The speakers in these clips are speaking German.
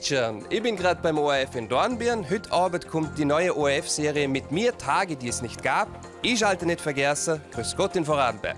Lichtschirn. Ich bin gerade beim ORF in Dornbirn. Heute Abend kommt die neue ORF-Serie mit mir Tage, die es nicht gab. Ich schalte nicht vergessen. Grüß Gott in Vorarlberg.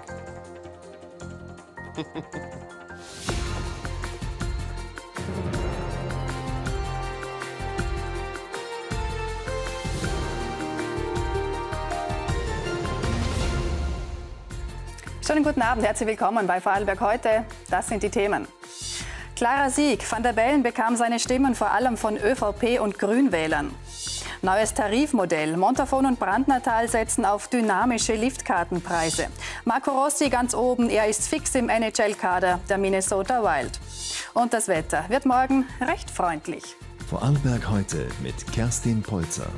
Schönen guten Abend, herzlich willkommen bei Vorarlberg heute. Das sind die Themen. Klarer Sieg. Van der Bellen bekam seine Stimmen vor allem von ÖVP und Grünwählern. Neues Tarifmodell. Montafon und Brandnertal setzen auf dynamische Liftkartenpreise. Marco Rossi ganz oben, er ist fix im NHL-Kader der Minnesota Wild. Und das Wetter wird morgen recht freundlich. Vorarlberg heute mit Kerstin Polzer.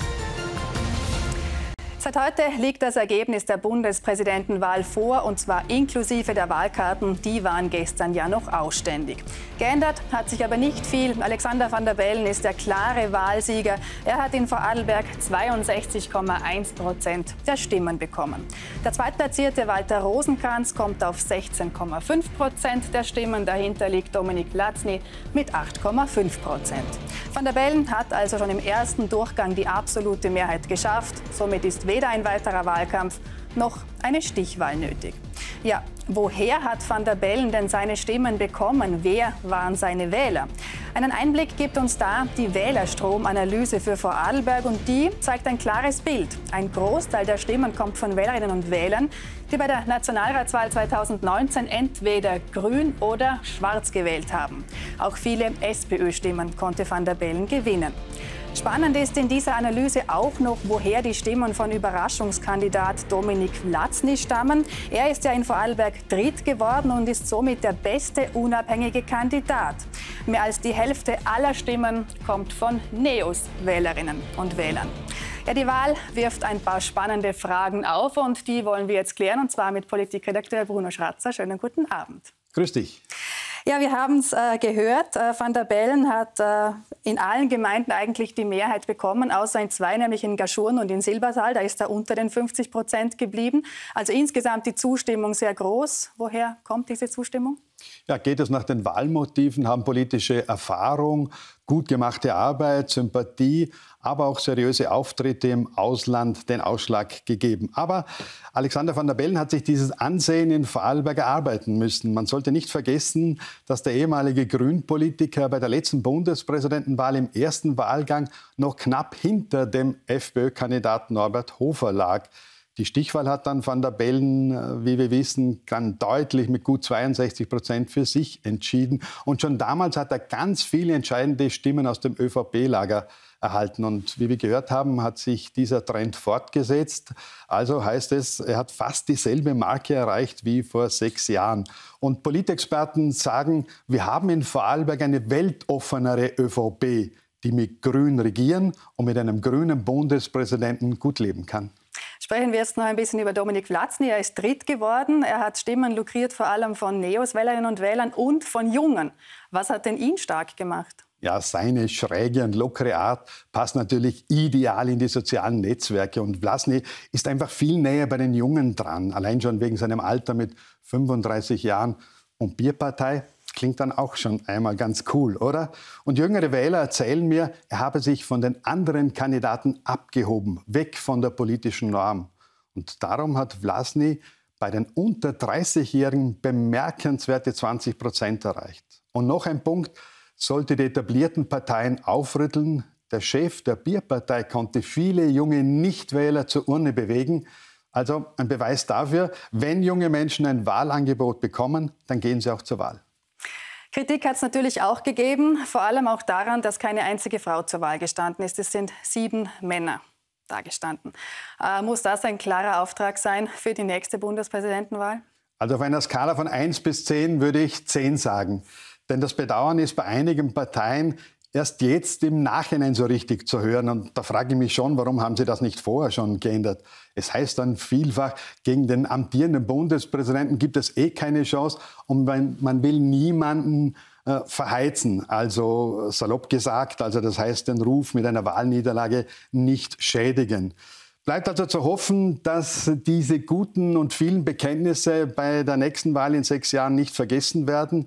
Seit heute liegt das Ergebnis der Bundespräsidentenwahl vor, und zwar inklusive der Wahlkarten. Die waren gestern ja noch ausständig. Geändert hat sich aber nicht viel. Alexander Van der Bellen ist der klare Wahlsieger. Er hat in Vorarlberg 62,1% der Stimmen bekommen. Der zweitplatzierte Walter Rosenkranz kommt auf 16,5% der Stimmen. Dahinter liegt Dominik Vlatzny mit 8,5%. Van der Bellen hat also schon im ersten Durchgang die absolute Mehrheit geschafft. Somit ist weder ein weiterer Wahlkampf noch eine Stichwahl nötig. Ja, woher hat Van der Bellen denn seine Stimmen bekommen? Wer waren seine Wähler? Einen Einblick gibt uns da die Wählerstromanalyse für Vorarlberg, und die zeigt ein klares Bild. Ein Großteil der Stimmen kommt von Wählerinnen und Wählern, die bei der Nationalratswahl 2019 entweder grün oder schwarz gewählt haben. Auch viele SPÖ-Stimmen konnte Van der Bellen gewinnen. Spannend ist in dieser Analyse auch noch, woher die Stimmen von Überraschungskandidat Dominik Vlatzny stammen. Er ist ja in Vorarlberg Dritt geworden und ist somit der beste unabhängige Kandidat. Mehr als die Hälfte aller Stimmen kommt von NEOS-Wählerinnen und Wählern. Ja, die Wahl wirft ein paar spannende Fragen auf, und die wollen wir jetzt klären, und zwar mit Politikredakteur Bruno Schratzer. Schönen guten Abend. Grüß dich. Ja, wir haben es gehört. Van der Bellen hat in allen Gemeinden eigentlich die Mehrheit bekommen, außer in zwei, nämlich in Gaschurn und in Silbertal. Da ist er unter den 50% geblieben. Also insgesamt die Zustimmung sehr groß. Woher kommt diese Zustimmung? Ja, geht es nach den Wahlmotiven, haben politische Erfahrung, gut gemachte Arbeit, Sympathie, aber auch seriöse Auftritte im Ausland den Ausschlag gegeben. Aber Alexander Van der Bellen hat sich dieses Ansehen in Vorarlberg erarbeiten müssen. Man sollte nicht vergessen, dass der ehemalige Grünpolitiker bei der letzten Bundespräsidentenwahl im ersten Wahlgang noch knapp hinter dem FPÖ-Kandidaten Norbert Hofer lag. Die Stichwahl hat dann Van der Bellen, wie wir wissen, ganz deutlich mit gut 62% für sich entschieden. Und schon damals hat er ganz viele entscheidende Stimmen aus dem ÖVP-Lager erhalten. Und wie wir gehört haben, hat sich dieser Trend fortgesetzt. Also heißt es, er hat fast dieselbe Marke erreicht wie vor 6 Jahren. Und Politexperten sagen, wir haben in Vorarlberg eine weltoffenere ÖVP, die mit Grün regieren und mit einem grünen Bundespräsidenten gut leben kann. Sprechen wir jetzt noch ein bisschen über Dominik Vlatzny. Er ist Dritt geworden. Er hat Stimmen lukriert, vor allem von NEOS-Wählerinnen und Wählern und von Jungen. Was hat denn ihn stark gemacht? Ja, seine schräge und lockere Art passt natürlich ideal in die sozialen Netzwerke. Und Vlatzny ist einfach viel näher bei den Jungen dran. Allein schon wegen seinem Alter mit 35 Jahren. Und Bierpartei klingt dann auch schon einmal ganz cool, oder? Und jüngere Wähler erzählen mir, er habe sich von den anderen Kandidaten abgehoben, weg von der politischen Norm. Und darum hat Vlatzny bei den unter 30-Jährigen bemerkenswerte 20% erreicht. Und noch ein Punkt, sollte die etablierten Parteien aufrütteln. Der Chef der Bierpartei konnte viele junge Nichtwähler zur Urne bewegen. Also ein Beweis dafür, wenn junge Menschen ein Wahlangebot bekommen, dann gehen sie auch zur Wahl. Kritik hat es natürlich auch gegeben, vor allem auch daran, dass keine einzige Frau zur Wahl gestanden ist. Es sind 7 Männer da gestanden. Muss das ein klarer Auftrag sein für die nächste Bundespräsidentenwahl? Also auf einer Skala von 1 bis 10 würde ich 10 sagen. Denn das Bedauern ist bei einigen Parteien erst jetzt im Nachhinein so richtig zu hören. Und da frage ich mich schon, warum haben Sie das nicht vorher schon geändert? Es heißt dann vielfach, gegen den amtierenden Bundespräsidenten gibt es eh keine Chance. Und man will niemanden verheizen, also salopp gesagt. Also das heißt, den Ruf mit einer Wahlniederlage nicht schädigen. Bleibt also zu hoffen, dass diese guten und vielen Bekenntnisse bei der nächsten Wahl in 6 Jahren nicht vergessen werden.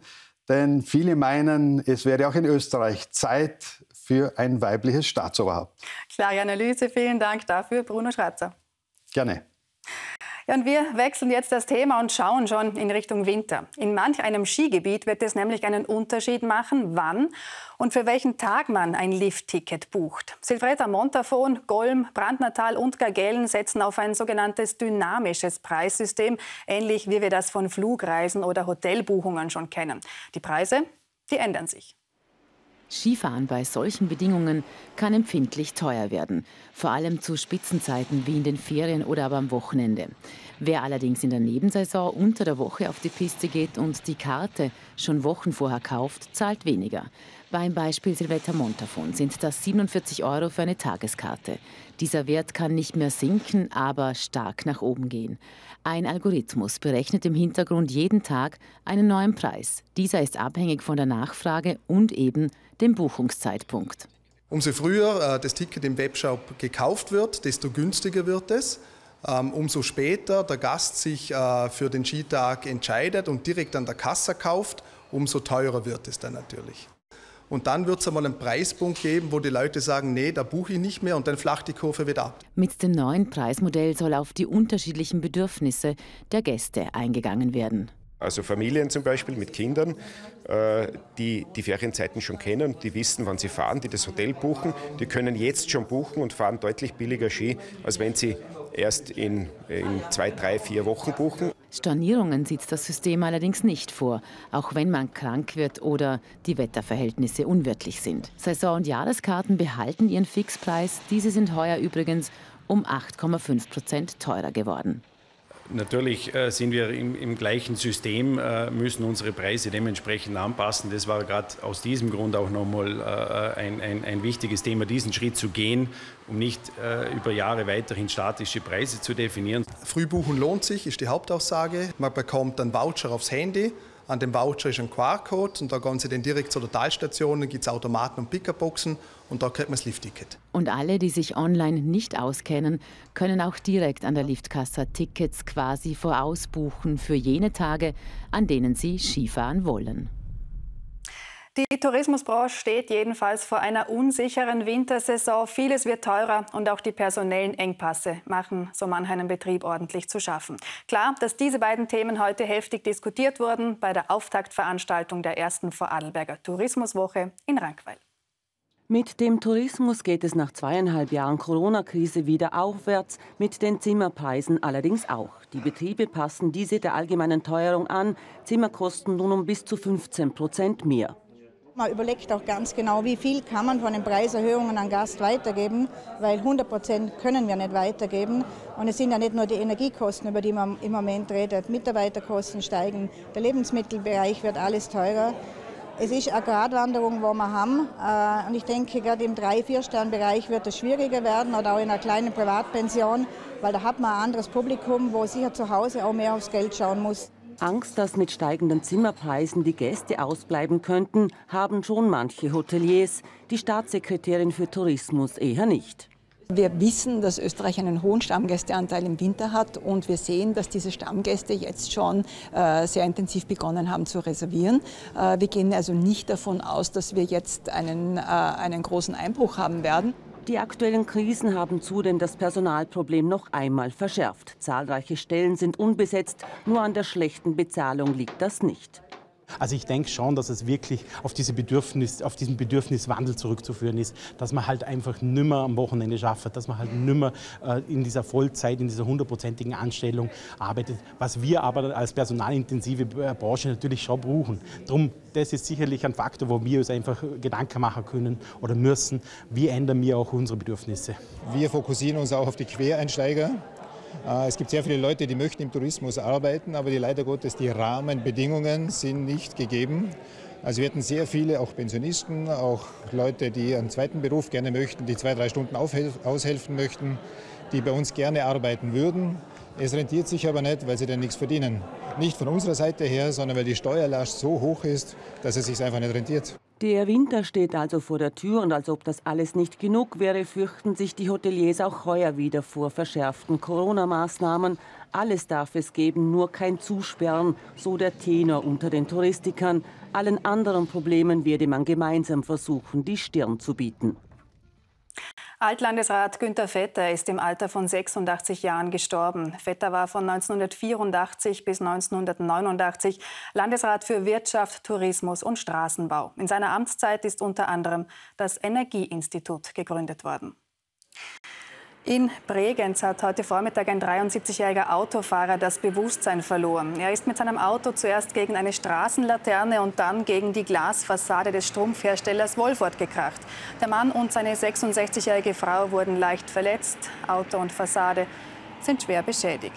Denn viele meinen, es wäre auch in Österreich Zeit für ein weibliches Staatsoberhaupt. Klare Analyse, vielen Dank dafür, Bruno Schratzer. Gerne. Ja, und wir wechseln jetzt das Thema und schauen schon in Richtung Winter. In manch einem Skigebiet wird es nämlich einen Unterschied machen, wann und für welchen Tag man ein Liftticket bucht. Silvretta, Montafon, Golm, Brandnertal und Gargellen setzen auf ein sogenanntes dynamisches Preissystem, ähnlich wie wir das von Flugreisen oder Hotelbuchungen schon kennen. Die Preise, die ändern sich. Skifahren bei solchen Bedingungen kann empfindlich teuer werden, vor allem zu Spitzenzeiten wie in den Ferien oder aber am Wochenende. Wer allerdings in der Nebensaison unter der Woche auf die Piste geht und die Karte schon Wochen vorher kauft, zahlt weniger. Beim Beispiel Silvretta Montafon sind das 47 € für eine Tageskarte. Dieser Wert kann nicht mehr sinken, aber stark nach oben gehen. Ein Algorithmus berechnet im Hintergrund jeden Tag einen neuen Preis. Dieser ist abhängig von der Nachfrage und eben dem Buchungszeitpunkt. Umso früher das Ticket im Webshop gekauft wird, desto günstiger wird es. Umso später der Gast sich für den Skitag entscheidet und direkt an der Kasse kauft, umso teurer wird es dann natürlich. Und dann wird es einmal einen Preispunkt geben, wo die Leute sagen, nee, da buche ich nicht mehr und dann flacht die Kurve wieder ab. Mit dem neuen Preismodell soll auf die unterschiedlichen Bedürfnisse der Gäste eingegangen werden. Also Familien zum Beispiel mit Kindern, die die Ferienzeiten schon kennen, die wissen, wann sie fahren, die das Hotel buchen, die können jetzt schon buchen und fahren deutlich billiger Ski, als wenn sie erst in 2, 3, 4 Wochen buchen. Stornierungen sieht das System allerdings nicht vor, auch wenn man krank wird oder die Wetterverhältnisse unwirtlich sind. Saison- und Jahreskarten behalten ihren Fixpreis. Diese sind heuer übrigens um 8,5% teurer geworden. Natürlich sind wir im gleichen System, müssen unsere Preise dementsprechend anpassen. Das war gerade aus diesem Grund auch nochmal ein wichtiges Thema, diesen Schritt zu gehen, um nicht über Jahre weiterhin statische Preise zu definieren. Frühbuchen lohnt sich, ist die Hauptaussage. Man bekommt einen Voucher aufs Handy. An dem Voucher ist ein QR-Code und da gehen Sie dann direkt zur Talstation, dann gibt es Automaten und Pickup-Boxen und da kriegt man das Liftticket. Und alle, die sich online nicht auskennen, können auch direkt an der Liftkasse Tickets quasi vorausbuchen für jene Tage, an denen sie Skifahren wollen. Die Tourismusbranche steht jedenfalls vor einer unsicheren Wintersaison. Vieles wird teurer und auch die personellen Engpässe machen so manch einen Betrieb ordentlich zu schaffen. Klar, dass diese beiden Themen heute heftig diskutiert wurden bei der Auftaktveranstaltung der ersten Vorarlberger Tourismuswoche in Rankweil. Mit dem Tourismus geht es nach 2,5 Jahren Corona-Krise wieder aufwärts, mit den Zimmerpreisen allerdings auch. Die Betriebe passen diese der allgemeinen Teuerung an. Zimmer kosten nun um bis zu 15% mehr. Man überlegt auch ganz genau, wie viel kann man von den Preiserhöhungen an Gast weitergeben, weil 100% können wir nicht weitergeben. Und es sind ja nicht nur die Energiekosten, über die man im Moment redet. Mitarbeiterkosten steigen, der Lebensmittelbereich wird alles teurer. Es ist eine Gratwanderung, die wir haben. Und ich denke, gerade im 3-4-Stern-Bereich wird es schwieriger werden oder auch in einer kleinen Privatpension, weil da hat man ein anderes Publikum, wo sicher zu Hause auch mehr aufs Geld schauen muss. Angst, dass mit steigenden Zimmerpreisen die Gäste ausbleiben könnten, haben schon manche Hoteliers. Die Staatssekretärin für Tourismus eher nicht. Wir wissen, dass Österreich einen hohen Stammgästeanteil im Winter hat und wir sehen, dass diese Stammgäste jetzt schon sehr intensiv begonnen haben zu reservieren. Wir gehen also nicht davon aus, dass wir jetzt einen großen Einbruch haben werden. Die aktuellen Krisen haben zudem das Personalproblem noch einmal verschärft. Zahlreiche Stellen sind unbesetzt, nur an der schlechten Bezahlung liegt das nicht. Also ich denke schon, dass es wirklich auf diesen Bedürfniswandel zurückzuführen ist, dass man halt einfach nimmer am Wochenende schafft, dass man halt nimmer in dieser Vollzeit, in dieser 100%igen Anstellung arbeitet, was wir aber als personalintensive Branche natürlich schon brauchen. Drum, das ist sicherlich ein Faktor, wo wir uns einfach Gedanken machen können oder müssen, wie ändern wir auch unsere Bedürfnisse. Wir fokussieren uns auch auf die Quereinsteiger. Es gibt sehr viele Leute, die möchten im Tourismus arbeiten, aber leider Gottes die Rahmenbedingungen sind nicht gegeben. Also wir hätten sehr viele, auch Pensionisten, auch Leute, die einen zweiten Beruf gerne möchten, die 2-3 Stunden aushelfen möchten, die bei uns gerne arbeiten würden. Es rentiert sich aber nicht, weil sie dann nichts verdienen. Nicht von unserer Seite her, sondern weil die Steuerlast so hoch ist, dass es sich einfach nicht rentiert. Der Winter steht also vor der Tür und als ob das alles nicht genug wäre, fürchten sich die Hoteliers auch heuer wieder vor verschärften Corona-Maßnahmen. Alles darf es geben, nur kein Zusperren, so der Tenor unter den Touristikern. Allen anderen Problemen werde man gemeinsam versuchen, die Stirn zu bieten. Altlandesrat Günter Vetter ist im Alter von 86 Jahren gestorben. Vetter war von 1984 bis 1989 Landesrat für Wirtschaft, Tourismus und Straßenbau. In seiner Amtszeit ist unter anderem das Energieinstitut gegründet worden. In Bregenz hat heute Vormittag ein 73-jähriger Autofahrer das Bewusstsein verloren. Er ist mit seinem Auto zuerst gegen eine Straßenlaterne und dann gegen die Glasfassade des Strumpfherstellers Wolfort gekracht. Der Mann und seine 66-jährige Frau wurden leicht verletzt. Auto und Fassade sind schwer beschädigt.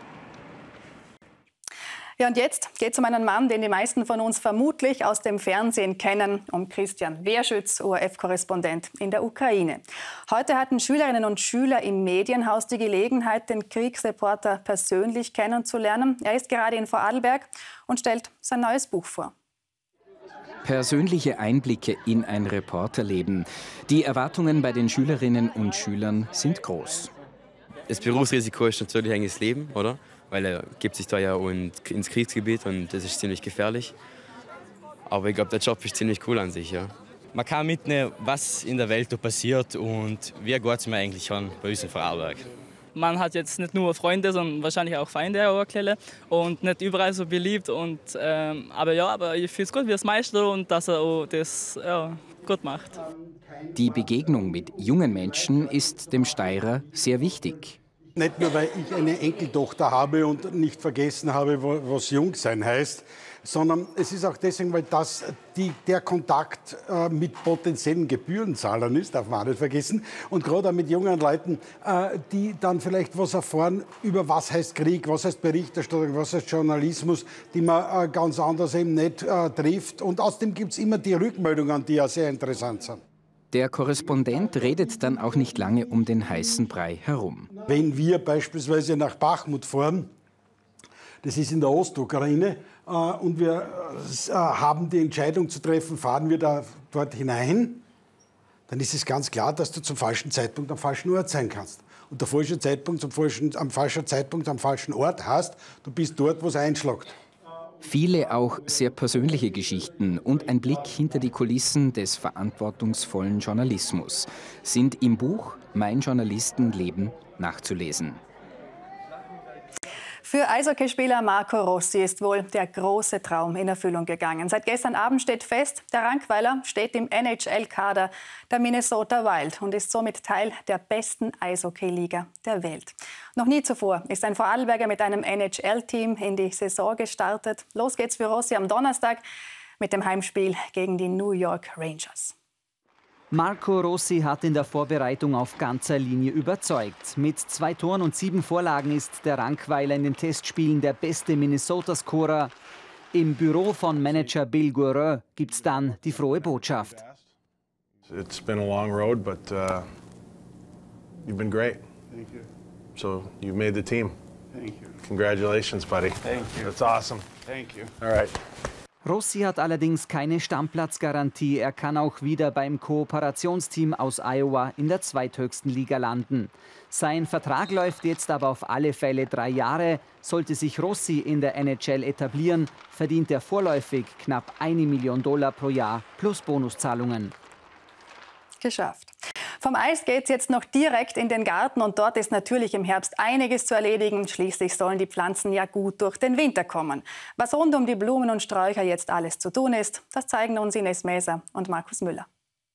Ja, und jetzt geht es um einen Mann, den die meisten von uns vermutlich aus dem Fernsehen kennen, um Christian Wehrschütz, ORF-Korrespondent in der Ukraine. Heute hatten Schülerinnen und Schüler im Medienhaus die Gelegenheit, den Kriegsreporter persönlich kennenzulernen. Er ist gerade in Vorarlberg und stellt sein neues Buch vor. Persönliche Einblicke in ein Reporterleben. Die Erwartungen bei den Schülerinnen und Schülern sind groß. Das Berufsrisiko ist natürlich eigentlich das Leben, oder? Weil er gibt sich da ja ins Kriegsgebiet und das ist ziemlich gefährlich. Aber ich glaube, der Job ist ziemlich cool an sich, ja. Man kann mitnehmen, was in der Welt da passiert und wie geht es mir eigentlich schon bei uns in Vorarlberg. Man hat jetzt nicht nur Freunde, sondern wahrscheinlich auch Feinde und nicht überall so beliebt. Aber ich finde es gut, wie es meistert und dass er auch das gut macht. Die Begegnung mit jungen Menschen ist dem Steirer sehr wichtig. Nicht nur, weil ich eine Enkeltochter habe und nicht vergessen habe, was Jungsein heißt, sondern es ist auch deswegen, weil das der Kontakt mit potenziellen Gebührenzahlern ist, darf man auch nicht vergessen. Und gerade auch mit jungen Leuten, die dann vielleicht was erfahren über was heißt Krieg, was heißt Berichterstattung, was heißt Journalismus, die man ganz anders eben nicht trifft. Und außerdem gibt es immer die Rückmeldungen, die ja sehr interessant sind. Der Korrespondent redet dann auch nicht lange um den heißen Brei herum. Wenn wir beispielsweise nach Bachmut fahren, das ist in der Ostukraine, und wir haben die Entscheidung zu treffen, fahren wir da dort hinein, dann ist es ganz klar, dass du zum falschen Zeitpunkt am falschen Ort sein kannst. Und der falsche Zeitpunkt am falschen Zeitpunkt am falschen Ort heißt, du bist dort, wo es einschlägt. Viele auch sehr persönliche Geschichten und ein Blick hinter die Kulissen des verantwortungsvollen Journalismus sind im Buch Mein Journalistenleben nachzulesen. Für Eishockeyspieler Marco Rossi ist wohl der große Traum in Erfüllung gegangen. Seit gestern Abend steht fest, der Rankweiler steht im NHL-Kader der Minnesota Wild und ist somit Teil der besten Eishockey-Liga der Welt. Noch nie zuvor ist ein Vorarlberger mit einem NHL-Team in die Saison gestartet. Los geht's für Rossi am Donnerstag mit dem Heimspiel gegen die New York Rangers. Marco Rossi hat in der Vorbereitung auf ganzer Linie überzeugt. Mit 2 Toren und 7 Vorlagen ist der Rankweiler in den Testspielen der beste Minnesota-Scorer. Im Büro von Manager Bill Guerreau gibt's dann die frohe Botschaft. It's been a long road, but you've been great. Thank you. So you made the team. Thank you. Congratulations, buddy. Thank you. That's awesome. Thank you. All right. Rossi hat allerdings keine Stammplatzgarantie. Er kann auch wieder beim Kooperationsteam aus Iowa in der zweithöchsten Liga landen. Sein Vertrag läuft jetzt aber auf alle Fälle 3 Jahre. Sollte sich Rossi in der NHL etablieren, verdient er vorläufig knapp $1 Million pro Jahr plus Bonuszahlungen. Geschafft. Vom Eis geht es jetzt noch direkt in den Garten und dort ist natürlich im Herbst einiges zu erledigen. Schließlich sollen die Pflanzen ja gut durch den Winter kommen. Was rund um die Blumen und Sträucher jetzt alles zu tun ist, das zeigen uns Ines Mäser und Markus Müller.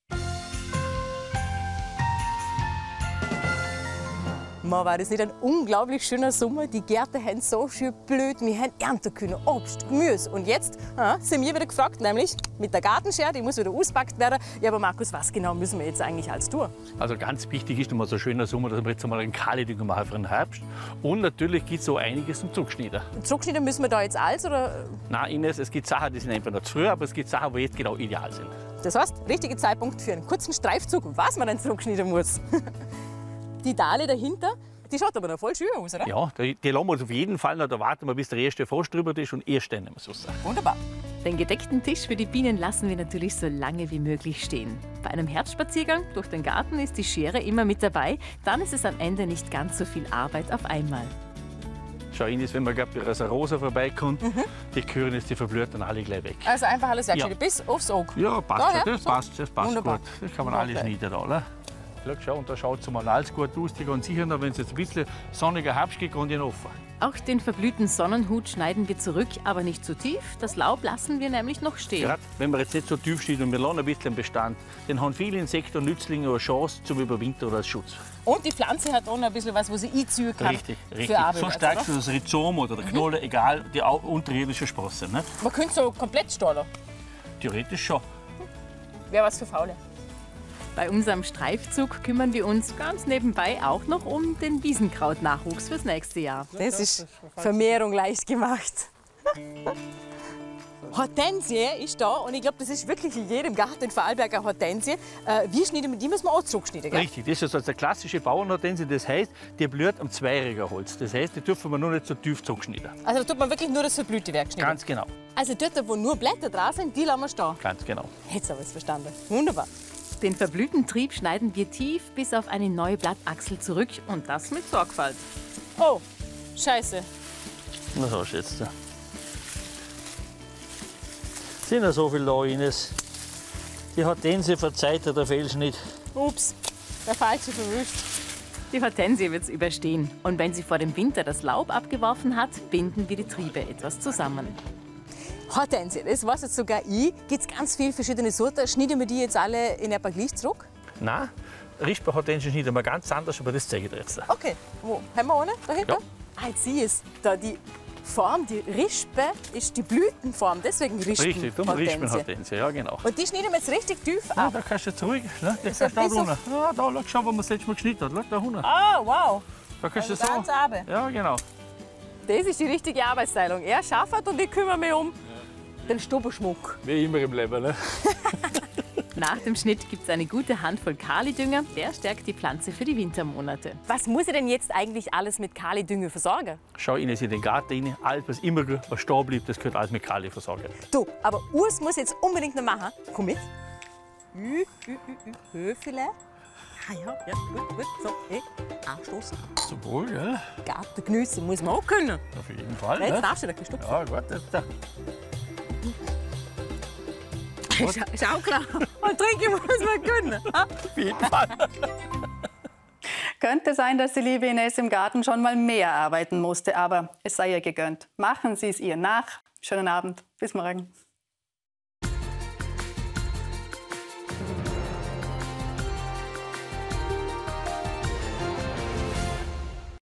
War das nicht ein unglaublich schöner Sommer? Die Gärten haben so schön blüht, wir haben ernten können, Obst, Gemüse. Und jetzt sind wir wieder gefragt, nämlich mit der Gartenschere, die muss wieder ausgepackt werden. Ja, aber Markus, was genau müssen wir jetzt eigentlich alles tun? Also ganz wichtig ist nochmal so ein schöner Sommer, dass wir jetzt einmal einen Kahlendünger machen für den Herbst. Und natürlich gibt es so einiges zum Zugschneiden. Zugschneiden müssen wir da jetzt alles, oder? Nein, Ines, es gibt Sachen, die sind einfach noch zu früh, aber es gibt Sachen, die jetzt genau ideal sind. Das heißt, richtiger Zeitpunkt für einen kurzen Streifzug, was man dann zurückschneiden muss. Die Dahle dahinter, die schaut aber noch voll schön aus, oder? Ja, die lassen wir uns auf jeden Fall noch, da warten wir, bis der erste Frost drüber ist und erst dann nehmen wir es raus. Wunderbar. Den gedeckten Tisch für die Bienen lassen wir natürlich so lange wie möglich stehen. Bei einem Herzspaziergang durch den Garten ist die Schere immer mit dabei. Dann ist es am Ende nicht ganz so viel Arbeit auf einmal. Schau Ines, wenn man gerade bei einer Rosa vorbeikommt, die Küren ist, die verblüht dann alle gleich weg. Also einfach alles wegschneiden, Ja. bis aufs Auge. Ja, passt Da, schon, ja? das passt, das passt Wunderbar. gut. Das kann man alles schneiden da, oder? Schau, und da schaut es mal alles gut aus, die ganz sicher, wenn es jetzt ein bisschen sonniger Herbst geht, kann die offen. Auch den verblühten Sonnenhut schneiden wir zurück, aber nicht zu tief. Das Laub lassen wir nämlich noch stehen. Gerade wenn wir jetzt nicht so tief schneiden und wir lassen ein bisschen Bestand, dann haben viele Insekten und Nützlinge eine Chance zum Überwintern oder als Schutz. Und die Pflanze hat auch noch ein bisschen was, wo sie einziehen kann. Richtig. Für Arbeit, So stärkst du das Rhizom oder der Knolle, egal, die unterirdische Sprosse. Ne? Man könnte so komplett stahlen. Theoretisch schon. Wäre was für Faule. Bei unserem Streifzug kümmern wir uns ganz nebenbei auch noch um den Wiesenkrautnachwuchs fürs nächste Jahr. Das ist Vermehrung leicht gemacht. Hortensie ist da und ich glaube, das ist wirklich in jedem Garten in Vorarlberg eine Hortensie. Wie schneiden wir die? Müssen wir auch zurückschneiden, gell? Richtig, das ist also eine klassische Bauernhortensie. Das heißt, die blüht am zweijähriger Holz. Das heißt, die dürfen wir nur nicht so tief zurückschneiden. Also da tut man wirklich nur das verblühte Werk schneiden? Ganz genau. Also dort, wo nur Blätter dran sind, die lassen wir stehen? Ganz genau. Jetzt habe ich es verstanden. Wunderbar. Den verblühten Trieb schneiden wir tief bis auf eine neue Blattachsel zurück und das mit Sorgfalt. Oh, scheiße. Na so, schätzt du. Sind ja so viele da, Ines. Die Hortensie verzeiht der Fehlschnitt. Ups, der falsche verwischt. Die Hortensie wird es überstehen. Und wenn sie vor dem Winter das Laub abgeworfen hat, binden wir die Triebe etwas zusammen. Hortensie, das weiß jetzt sogar ich. Gibt es ganz viele verschiedene Sorten. Schneiden wir die jetzt alle in etwa gleich zurück? Nein, Rispberhortensie schneiden wir ganz anders, aber das zeige ich dir jetzt. Okay, wo? Haben wir eine? Da hinten? Ja. Ah, jetzt sehe ich es. Da die Form, die Rispe, ist die Blütenform. Deswegen Richtig, darum Rispenhortensie. Rispberhortensie, ja genau. Und die schneiden wir jetzt richtig tief Ja, ab. da kannst du jetzt ruhig, ne? Das So kannst du bis da auf- runter. Ja, da, schau, wo man das letzte Mal geschnitten hat. Schau, da runter. Ah, wow. Da kannst du Also so. ganz runter. Ja, genau. Das ist die richtige Arbeitsteilung. Er schafft und ich kümmere mich um den Stubbenschmuck. Wie immer im Leben, ne? Nach dem Schnitt gibt es eine gute Handvoll Kalidünger. Der stärkt die Pflanze für die Wintermonate. Was muss ich denn jetzt eigentlich alles mit Kalidünger versorgen? Schau Ines in den Garten rein. Alles, was immer was stehen bleibt, das gehört alles mit Kali versorgen. Du, aber Urs muss jetzt unbedingt noch machen. Komm mit. Höfele. Ah ja, gut, gut. So, anstoßen. Zum Wohl, gell? Garten geniessen muss man auch können. Auf jeden Fall. Jetzt Ne? darfst du da gestopft. Ja, gut, das da. Ist auch klar. Und trinken muss man können. Auf jeden Fall. Könnte sein, dass die liebe Ines im Garten schon mal mehr arbeiten musste, aber es sei ihr gegönnt. Machen Sie es ihr nach. Schönen Abend. Bis morgen.